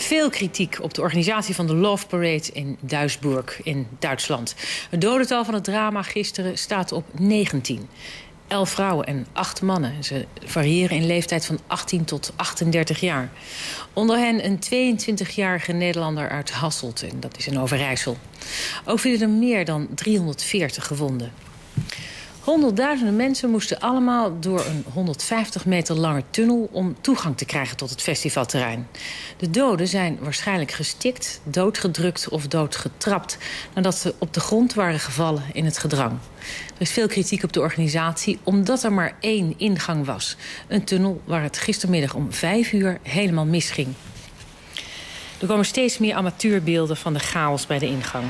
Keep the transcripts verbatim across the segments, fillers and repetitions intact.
Veel kritiek op de organisatie van de Love Parade in Duisburg in Duitsland. Het dodental van het drama gisteren staat op negentien. Elf vrouwen en acht mannen. Ze variëren in leeftijd van achttien tot achtendertig jaar. Onder hen een tweeëntwintigjarige Nederlander uit Hasselt. En dat is in Overijssel. Ook vielen er meer dan driehonderdveertig gewonden. Honderdduizenden mensen moesten allemaal door een honderdvijftig meter lange tunnel om toegang te krijgen tot het festivalterrein. De doden zijn waarschijnlijk gestikt, doodgedrukt of doodgetrapt nadat ze op de grond waren gevallen in het gedrang. Er is veel kritiek op de organisatie omdat er maar één ingang was. Een tunnel waar het gistermiddag om vijf uur helemaal misging. Er komen steeds meer amateurbeelden van de chaos bij de ingang.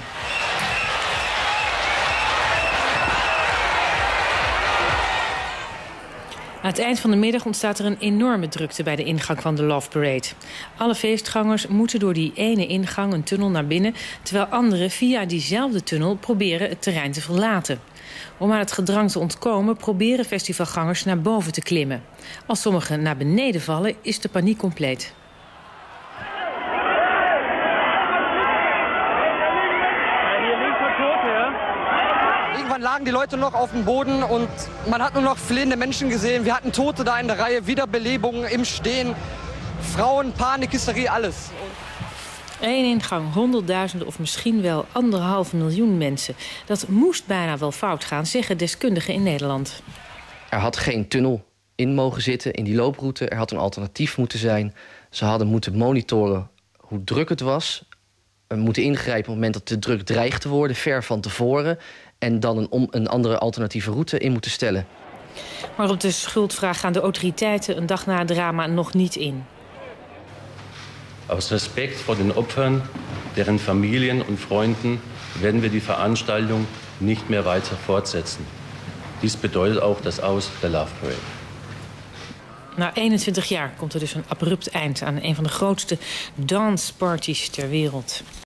Aan het eind van de middag ontstaat er een enorme drukte bij de ingang van de Love Parade. Alle feestgangers moeten door die ene ingang een tunnel naar binnen, terwijl anderen via diezelfde tunnel proberen het terrein te verlaten. Om aan het gedrang te ontkomen proberen festivalgangers naar boven te klimmen. Als sommigen naar beneden vallen is de paniek compleet. Irgendwann lagen die Leute noch auf dem Boden und man hat nur noch flehende Menschen gesehen. Wir hatten Tote da in der Reihe, Wiederbelebungen im Stehen, Frauen, Panik, Hysterie, alles. Eén ingang, honderdduizenden of misschien wel anderhalf miljoen mensen. Dat moest bijna wel fout gaan, zeggen deskundigen in Nederland. Er had geen tunnel in mogen zitten in die looproute. Er had een alternatief moeten zijn. Ze hadden moeten monitoren hoe druk het was. We moeten ingrijpen op het moment dat de druk dreigt te worden, ver van tevoren. En dan een, om, een andere alternatieve route in moeten stellen. Maar op de schuldvraag gaan de autoriteiten een dag na het drama nog niet in. Aus Respekt vor den Opfern, deren Familien und Freunden werden wir die Veranstaltung nicht mehr weiter fortsetzen. Dies bedeutet auch das Aus der Love Parade. Na eenentwintig jaar komt er dus een abrupt eind aan een van de grootste danceparties ter wereld.